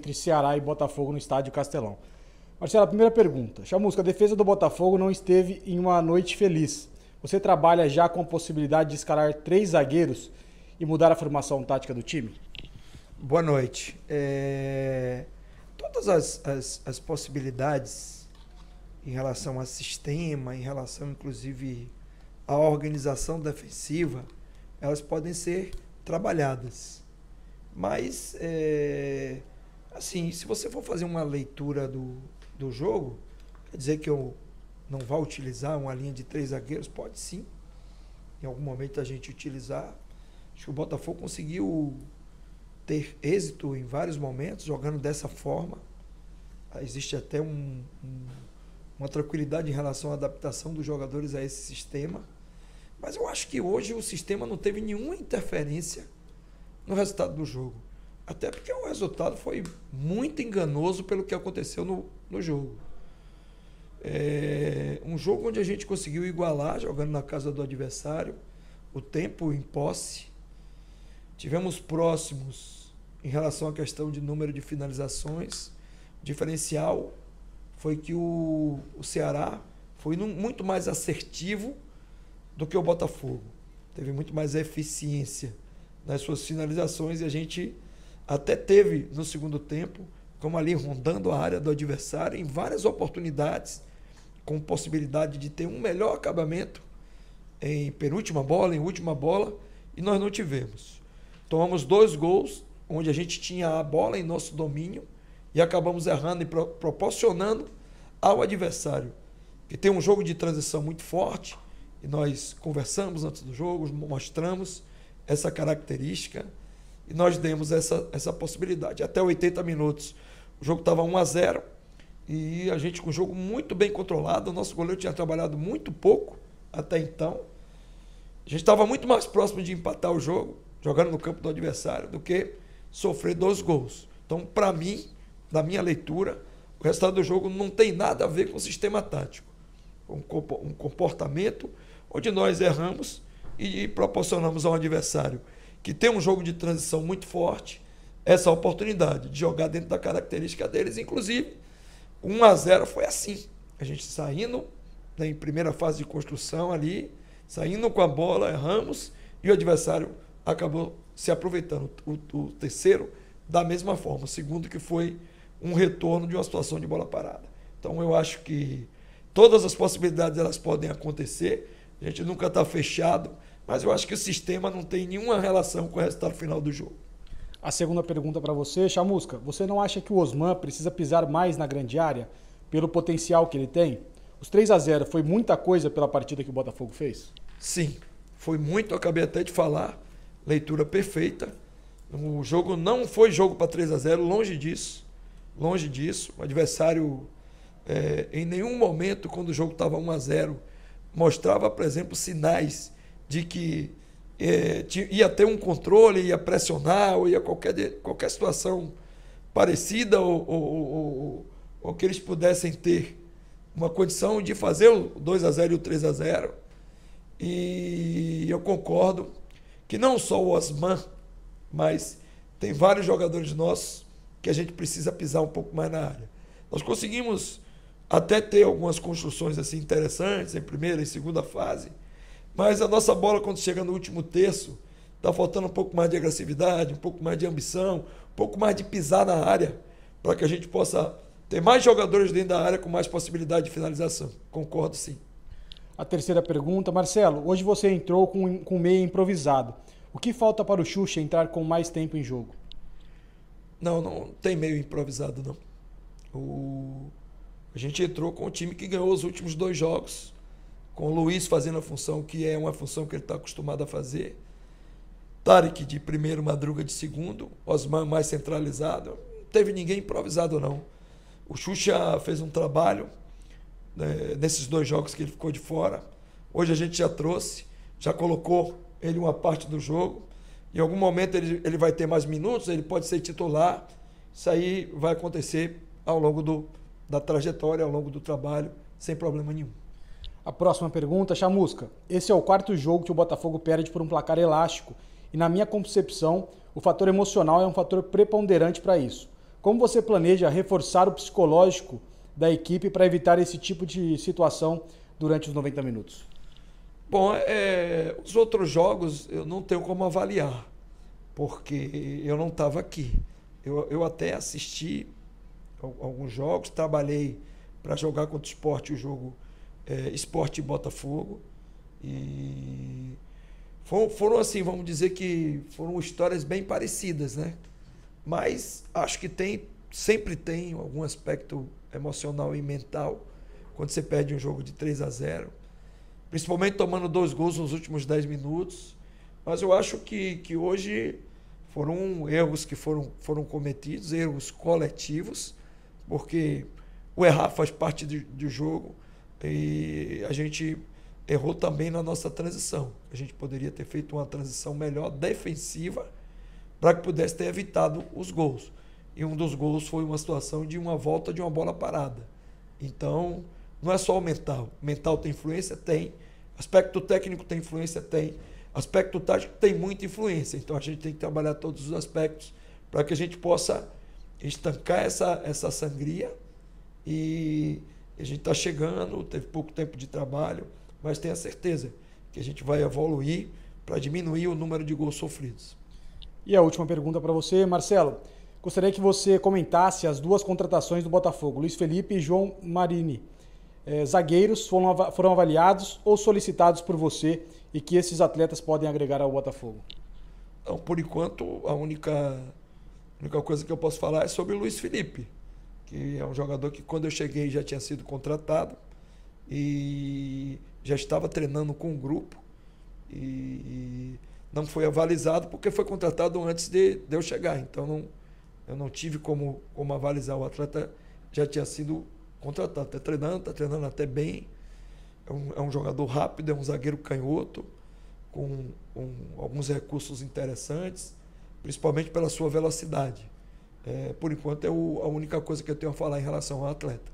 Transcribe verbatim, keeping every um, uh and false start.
entre Ceará e Botafogo no estádio Castelão. Marcelo, a primeira pergunta. Chamusca, a defesa do Botafogo não esteve em uma noite feliz. Você trabalha já com a possibilidade de escalar três zagueiros e mudar a formação tática do time? Boa noite. É... Todas as, as, as possibilidades em relação ao sistema, em relação inclusive à organização defensiva, elas podem ser trabalhadas. Mas, é... assim, se você for fazer uma leitura do, do jogo, quer dizer que eu não vá utilizar uma linha de três zagueiros? Pode sim. Em algum momento a gente utilizar. Acho que o Botafogo conseguiu ter êxito em vários momentos, jogando dessa forma. Existe até um, um, uma tranquilidade em relação à adaptação dos jogadores a esse sistema. Mas eu acho que hoje o sistema não teve nenhuma interferência no resultado do jogo. Até porque o resultado foi muito enganoso pelo que aconteceu no, no jogo. É um jogo onde a gente conseguiu igualar, jogando na casa do adversário, o tempo em posse. Tivemos próximos em relação à questão de número de finalizações. O diferencial foi que o, o Ceará foi num, muito mais assertivo do que o Botafogo. Teve muito mais eficiência nas suas finalizações e a gente até teve no segundo tempo, como ali rondando a área do adversário em várias oportunidades, com possibilidade de ter um melhor acabamento em penúltima bola, em última bola, e nós não tivemos. Tomamos dois gols, onde a gente tinha a bola em nosso domínio e acabamos errando e pro, proporcionando ao adversário, que tem um jogo de transição muito forte, e nós conversamos antes do jogo, mostramos essa característica, e nós demos essa, essa possibilidade. Até oitenta minutos, o jogo estava um a zero, e a gente com o jogo muito bem controlado, o nosso goleiro tinha trabalhado muito pouco até então. A gente estava muito mais próximo de empatar o jogo, jogando no campo do adversário, do que sofrer dois gols. Então, para mim, na minha leitura, o resultado do jogo não tem nada a ver com o sistema tático. Um comportamento onde nós erramos e proporcionamos ao adversário, que tem um jogo de transição muito forte, essa oportunidade de jogar dentro da característica deles. Inclusive, um a zero foi assim. A gente saindo, né, em primeira fase de construção ali, saindo com a bola, erramos, e o adversário acabou se aproveitando. O, o terceiro, da mesma forma. O segundo, que foi um retorno de uma situação de bola parada. Então, eu acho que todas as possibilidades elas podem acontecer. A gente nunca está fechado, mas eu acho que o sistema não tem nenhuma relação com o resultado final do jogo. A segunda pergunta para você, Chamusca. Você não acha que o Osman precisa pisar mais na grande área pelo potencial que ele tem? Os três a zero foi muita coisa pela partida que o Botafogo fez? Sim, foi muito. Eu acabei até de falar. Leitura perfeita. O jogo não foi jogo para três a zero, longe disso. Longe disso. O adversário, é, em nenhum momento, quando o jogo estava um a zero, mostrava, por exemplo, sinais de que é, ia ter um controle, ia pressionar, ou ia qualquer, qualquer situação parecida, ou, ou, ou, ou que eles pudessem ter uma condição de fazer o dois a zero e o três a zero. E eu concordo que não só o Osman, mas tem vários jogadores nossos que a gente precisa pisar um pouco mais na área. Nós conseguimos até ter algumas construções assim interessantes em primeira e segunda fase, mas a nossa bola, quando chega no último terço, está faltando um pouco mais de agressividade, um pouco mais de ambição, um pouco mais de pisar na área, para que a gente possa ter mais jogadores dentro da área com mais possibilidade de finalização. Concordo, sim. A terceira pergunta, Marcelo, hoje você entrou com, com meia improvisado. O que falta para o Xuxa entrar com mais tempo em jogo? Não, não tem meio improvisado, não. O... A gente entrou com o time que ganhou os últimos dois jogos, com o Luiz fazendo a função que é uma função que ele está acostumado a fazer, Tarek de primeiro, Madruga de segundo, Osman mais centralizado. Não teve ninguém improvisado, não. O Xuxa fez um trabalho, né, nesses dois jogos que ele ficou de fora. Hoje a gente já trouxe, já colocou ele uma parte do jogo. Em algum momento ele, ele vai ter mais minutos, ele pode ser titular. Isso aí vai acontecer ao longo do, da trajetória, ao longo do trabalho, sem problema nenhum. A próxima pergunta, Chamusca. Esse é o quarto jogo que o Botafogo perde por um placar elástico. E na minha concepção, o fator emocional é um fator preponderante para isso. como você planeja reforçar o psicológico da equipe para evitar esse tipo de situação durante os noventa minutos? Bom, é, os outros jogos eu não tenho como avaliar, porque eu não estava aqui. Eu, eu até assisti alguns jogos, trabalhei para jogar contra o Sport, o jogo é, Sport e Botafogo. E foram, foram assim, vamos dizer que foram histórias bem parecidas, né? Mas acho que tem, sempre tem algum aspecto emocional e mental quando você perde um jogo de três a zero. Principalmente tomando dois gols nos últimos dez minutos. Mas eu acho que, que hoje foram erros que foram, foram cometidos, erros coletivos, porque o errar faz parte do, do jogo e a gente errou também na nossa transição. A gente poderia ter feito uma transição melhor, defensiva, para que pudesse ter evitado os gols. E um dos gols foi uma situação de uma volta de uma bola parada. Então, não é só o mental. O mental tem influência? Tem. Aspecto técnico tem influência? Tem. Aspecto tático tem muita influência. Então, a gente tem que trabalhar todos os aspectos para que a gente possa estancar essa, essa sangria. E a gente está chegando, teve pouco tempo de trabalho, mas tenha certeza que a gente vai evoluir para diminuir o número de gols sofridos. E a última pergunta para você, Marcelo. Gostaria que você comentasse as duas contratações do Botafogo, Luiz Felipe e João Marini. É, zagueiros foram, foram avaliados ou solicitados por você e que esses atletas podem agregar ao Botafogo? Então, por enquanto, a única, a única coisa que eu posso falar é sobre o Luiz Felipe, que é um jogador que quando eu cheguei já tinha sido contratado e já estava treinando com o grupo e não foi avalizado porque foi contratado antes de, de eu chegar. Então, não, eu não tive como, como avalizar. O atleta já tinha sido contratado, está treinando, está treinando até bem. É um, é um jogador rápido, é um zagueiro canhoto, com, com alguns recursos interessantes, principalmente pela sua velocidade. É, por enquanto, é o, a única coisa que eu tenho a falar em relação ao atleta.